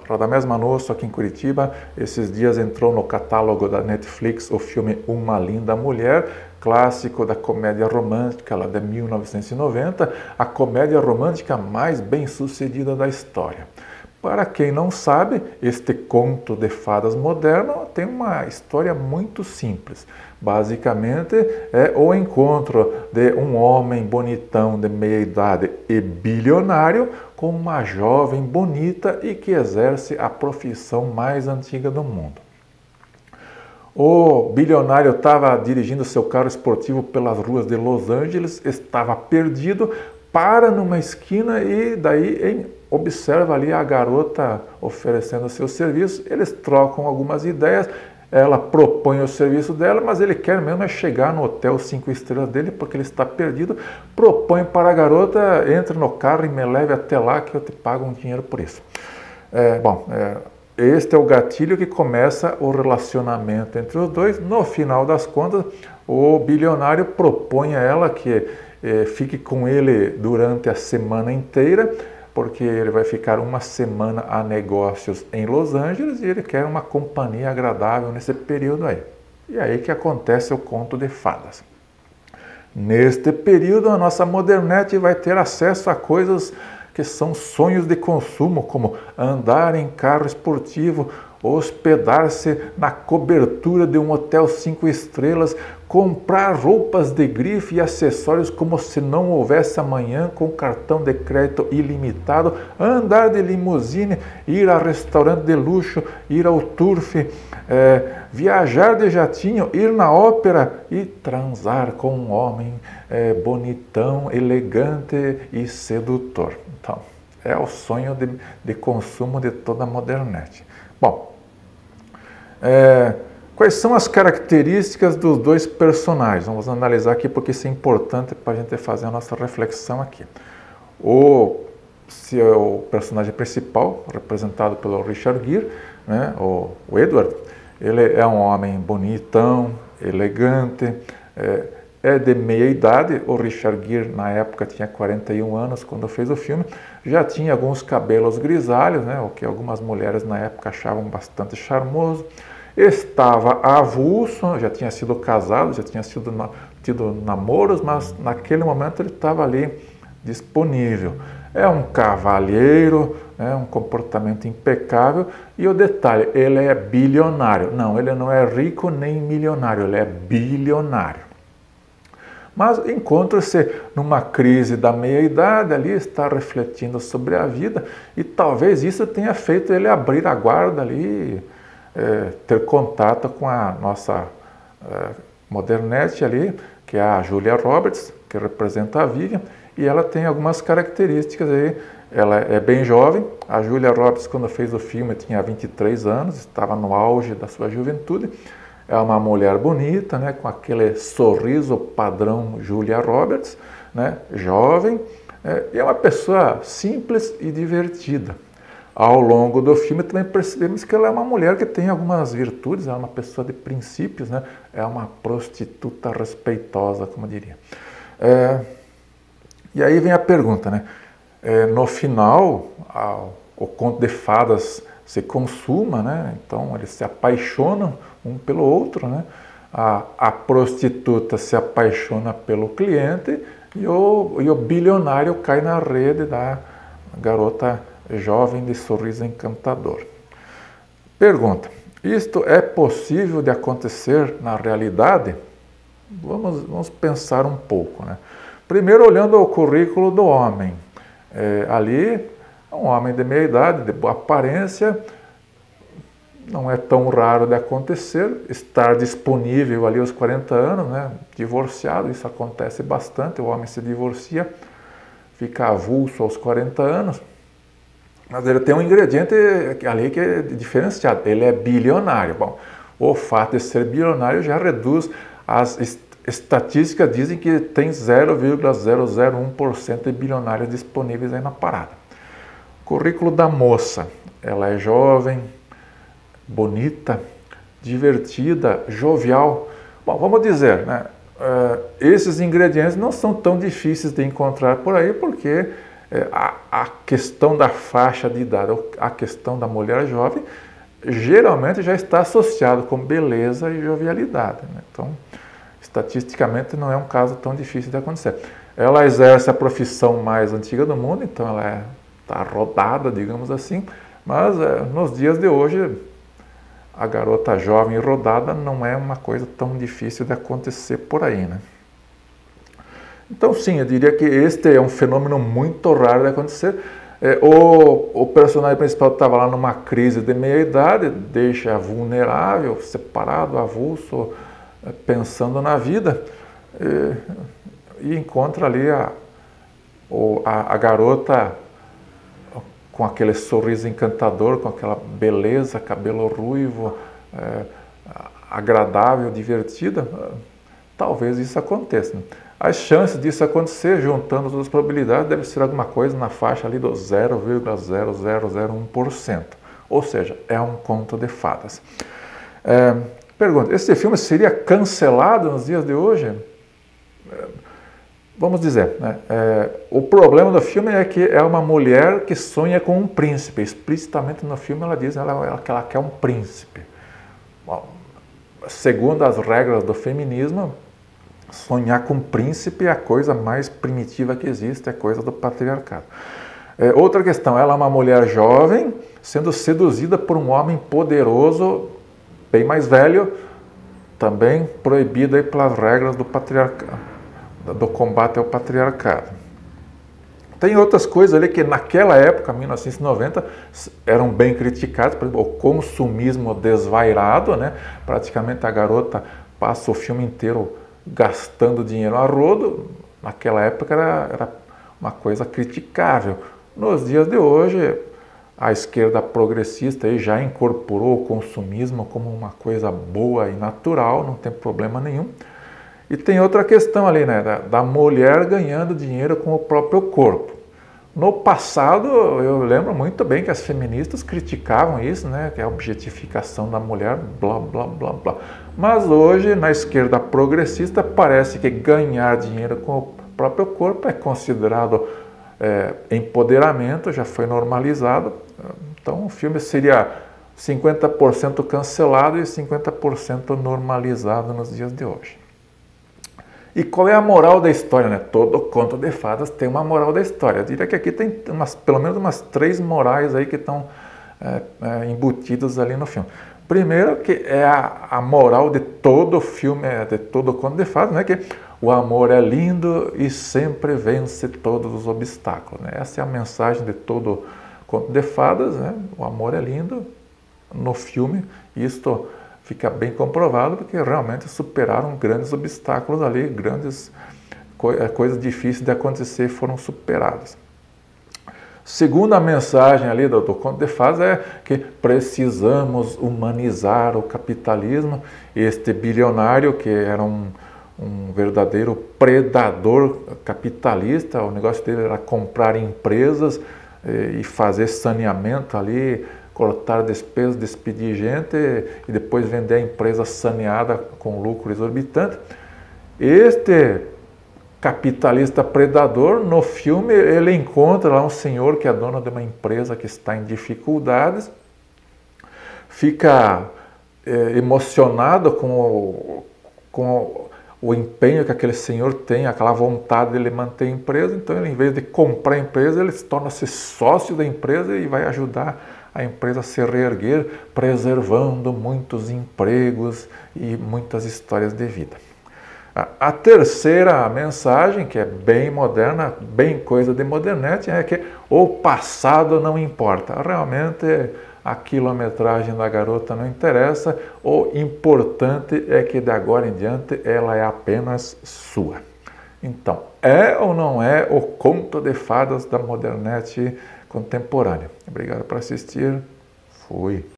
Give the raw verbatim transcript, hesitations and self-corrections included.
Radamés Manosso aqui em Curitiba. Esses dias entrou no catálogo da Netflix o filme Uma Linda Mulher, clássico da comédia romântica lá de mil novecentos e noventa, a comédia romântica mais bem sucedida da história. Para quem não sabe, este conto de fadas moderno tem uma história muito simples. Basicamente, é o encontro de um homem bonitão de meia idade e bilionário com uma jovem bonita e que exerce a profissão mais antiga do mundo. O bilionário estava dirigindo seu carro esportivo pelas ruas de Los Angeles, estava perdido, para numa esquina e daí em observa ali a garota oferecendo seu serviço, eles trocam algumas ideias, ela propõe o serviço dela, mas ele quer mesmo é chegar no hotel cinco estrelas dele, porque ele está perdido, propõe para a garota, entre no carro e me leve até lá que eu te pago um dinheiro por isso. É, bom, é, este é o gatilho que começa o relacionamento entre os dois. No final das contas, o bilionário propõe a ela que eh, fique com ele durante a semana inteira, porque ele vai ficar uma semana a negócios em Los Angeles e ele quer uma companhia agradável nesse período aí. E aí que acontece o conto de fadas. Neste período, a nossa modernete vai ter acesso a coisas que são sonhos de consumo, como andar em carro esportivo, hospedar-se na cobertura de um hotel cinco estrelas, comprar roupas de grife e acessórios como se não houvesse amanhã com cartão de crédito ilimitado, andar de limusine, ir a restaurante de luxo, ir ao turf, é, viajar de jatinho, ir na ópera e transar com um homem é, bonitão, elegante e sedutor. Então, é o sonho de, de consumo de toda a modernete. Bom, é, quais são as características dos dois personagens? Vamos analisar aqui porque isso é importante para a gente fazer a nossa reflexão aqui. O, se é o personagem principal, representado pelo Richard Gere, né, o, o Edward, ele é um homem bonitão, elegante, é, é de meia idade. O Richard Gere na época tinha quarenta e um anos quando fez o filme, já tinha alguns cabelos grisalhos, né, o que algumas mulheres na época achavam bastante charmoso. Estava avulso, já tinha sido casado, já tinha sido, tido namoros, mas naquele momento ele estava ali disponível. É um cavalheiro, é um comportamento impecável e o detalhe, ele é bilionário. Não, ele não é rico nem milionário, ele é bilionário. Mas encontra-se numa crise da meia-idade, ali está refletindo sobre a vida e talvez isso tenha feito ele abrir a guarda ali, é, ter contato com a nossa é, modernete ali, que é a Julia Roberts, que representa a Vivian, e ela tem algumas características aí. Ela é bem jovem, a Julia Roberts quando fez o filme tinha vinte e três anos, estava no auge da sua juventude. É uma mulher bonita, né, com aquele sorriso padrão Julia Roberts, né, jovem, é, e é uma pessoa simples e divertida. Ao longo do filme também percebemos que ela é uma mulher que tem algumas virtudes, ela é uma pessoa de princípios, né, é uma prostituta respeitosa, como eu diria. É, e aí vem a pergunta, né, é, no final, a, o conto de fadas se consuma, né, então eles se apaixonam um pelo outro, né? A, a prostituta se apaixona pelo cliente e o, e o bilionário cai na rede da garota jovem de sorriso encantador. Pergunta, isto é possível de acontecer na realidade? Vamos, vamos pensar um pouco, né? Primeiro olhando o currículo do homem. É, ali, um homem de meia idade, de boa aparência, não é tão raro de acontecer, estar disponível ali aos quarenta anos, né, divorciado, isso acontece bastante, o homem se divorcia, fica avulso aos quarenta anos, mas ele tem um ingrediente ali que é diferenciado, ele é bilionário. Bom, o fato de ser bilionário já reduz, as estatísticas dizem que tem zero vírgula zero zero um por cento de bilionários disponíveis aí na parada. Currículo da moça, ela é jovem, bonita, divertida, jovial. Bom, vamos dizer, né, uh, esses ingredientes não são tão difíceis de encontrar por aí, porque é, a, a questão da faixa de idade, a questão da mulher jovem, geralmente já está associado com beleza e jovialidade, né? Então, estatisticamente não é um caso tão difícil de acontecer. Ela exerce a profissão mais antiga do mundo, então ela está é, rodada, digamos assim, mas é, nos dias de hoje a garota jovem e rodada não é uma coisa tão difícil de acontecer por aí, né? Então sim, eu diria que este é um fenômeno muito raro de acontecer. É, o, o personagem principal estava lá numa crise de meia-idade, deixa vulnerável, separado, avulso, pensando na vida, e, e encontra ali a, a, a garota com aquele sorriso encantador, com aquela beleza, cabelo ruivo, é, agradável, divertida. Talvez isso aconteça, né? As chances disso acontecer, juntando todas as probabilidades, deve ser alguma coisa na faixa ali do zero vírgula zero zero zero um por cento. Ou seja, é um conto de fadas. É, pergunta, esse filme seria cancelado nos dias de hoje? É, vamos dizer, né? É, o problema do filme é que é uma mulher que sonha com um príncipe. Explicitamente no filme ela diz ela, ela, que ela quer um príncipe. Bom, segundo as regras do feminismo, sonhar com um príncipe é a coisa mais primitiva que existe, é coisa do patriarcado. É, outra questão, ela é uma mulher jovem, sendo seduzida por um homem poderoso, bem mais velho, também proibida aí pelas regras do patriarcado, do combate ao patriarcado. Tem outras coisas ali que naquela época, mil novecentos e noventa, eram bem criticadas, por exemplo, o consumismo desvairado, né? Praticamente a garota passa o filme inteiro gastando dinheiro a rodo. Naquela época era, era uma coisa criticável. Nos dias de hoje, a esquerda progressista aí já incorporou o consumismo como uma coisa boa e natural, não tem problema nenhum. E tem outra questão ali, né, da, da mulher ganhando dinheiro com o próprio corpo. No passado, eu lembro muito bem que as feministas criticavam isso, né, que é a objetificação da mulher, blá, blá, blá, blá. Mas hoje, na esquerda progressista, parece que ganhar dinheiro com o próprio corpo é considerado é, empoderamento, já foi normalizado. Então, o filme seria cinquenta por cento cancelado e cinquenta por cento normalizado nos dias de hoje. E qual é a moral da história, né? Todo conto de fadas tem uma moral da história. Eu diria que aqui tem umas, pelo menos umas três morais aí que estão é, é, embutidas ali no filme. Primeiro, que é a, a moral de todo filme, de todo conto de fadas, né? Que o amor é lindo e sempre vence todos os obstáculos, né? Essa é a mensagem de todo conto de fadas, né? O amor é lindo. No filme, isto fica bem comprovado, porque realmente superaram grandes obstáculos ali, grandes co coisas difíceis de acontecer foram superadas. Segunda mensagem ali do, do conto de fadas é que precisamos humanizar o capitalismo. Este bilionário, que era um, um verdadeiro predador capitalista, o negócio dele era comprar empresas e, e fazer saneamento ali, cortar despesas, despedir gente e depois vender a empresa saneada com lucro exorbitante. Este capitalista predador, no filme, ele encontra lá um senhor que é dono de uma empresa que está em dificuldades, fica é, emocionado com o, com o, o empenho que aquele senhor tem, aquela vontade de ele manter a empresa, então ele, em vez de comprar a empresa, ele torna-se sócio da empresa e vai ajudar a empresa a se reerguer, preservando muitos empregos e muitas histórias de vida. A terceira mensagem, que é bem moderna, bem coisa de modernete, é que o passado não importa. Realmente a quilometragem da garota não interessa, o importante é que de agora em diante ela é apenas sua. Então, é ou não é o conto de fadas da modernete contemporânea? Obrigado por assistir. Fui.